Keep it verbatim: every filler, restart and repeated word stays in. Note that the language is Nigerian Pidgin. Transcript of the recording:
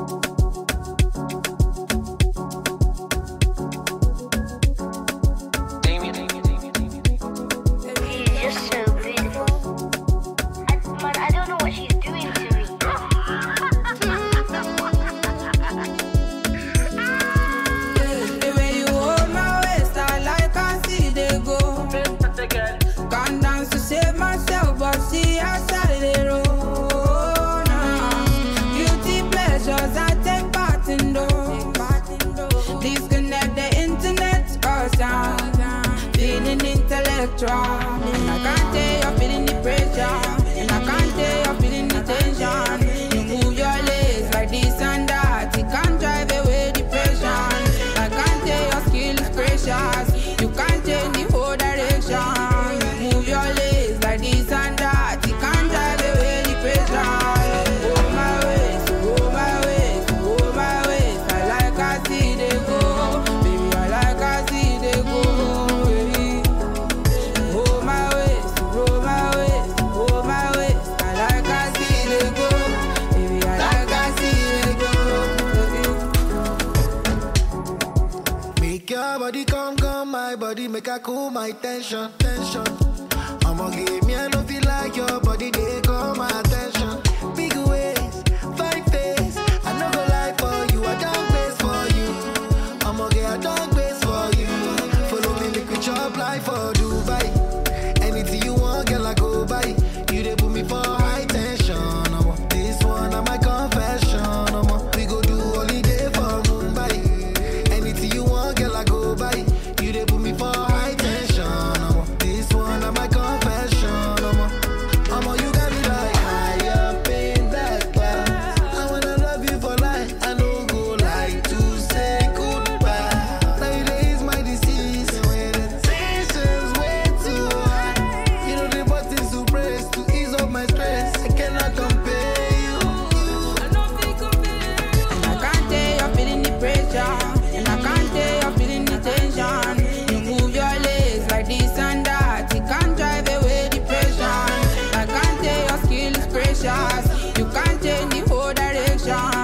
And I can't tell you're feeling the pressure, and I can't tell you're feeling the tension. You move your legs like this and that, it can't drive away depression. I can't tell your skill is precious, you can't change the whole direction. You move your legs like this and that, it can't drive away depression. Oh my ways, oh my ways, oh my ways, I like I see they go, baby I like I see they go. Body come, come, my body make a cool my tension, tension. I'ma give me a love feel like your body, they call my attention. Big ways, fine face, I no go lie for you, I don't place for you. I'ma get a dog base for you. Follow me, make we chop life for Dubai. Anything you want, girl, I go buy. You they put me for high tension. I want this one, I my confession. I'ma we go do holiday for Mumbai. Anything you want, girl, I go buy. You they put me for high tension. I'm this one of my confession. I'm I'm you got me like high up in that class. I wanna love you for life. I no go like to say goodbye. Nowadays my disease when the tension's way too high. You know the buttons to press to ease up my stress. I cannot compare you. I don't think compare. And I can't tell you're feeling the pressure. And I can't tell you're feeling the tension. You move your legs like this and that, it can't drive away depression. I can't tell your skill is precious, you can't change the whole direction.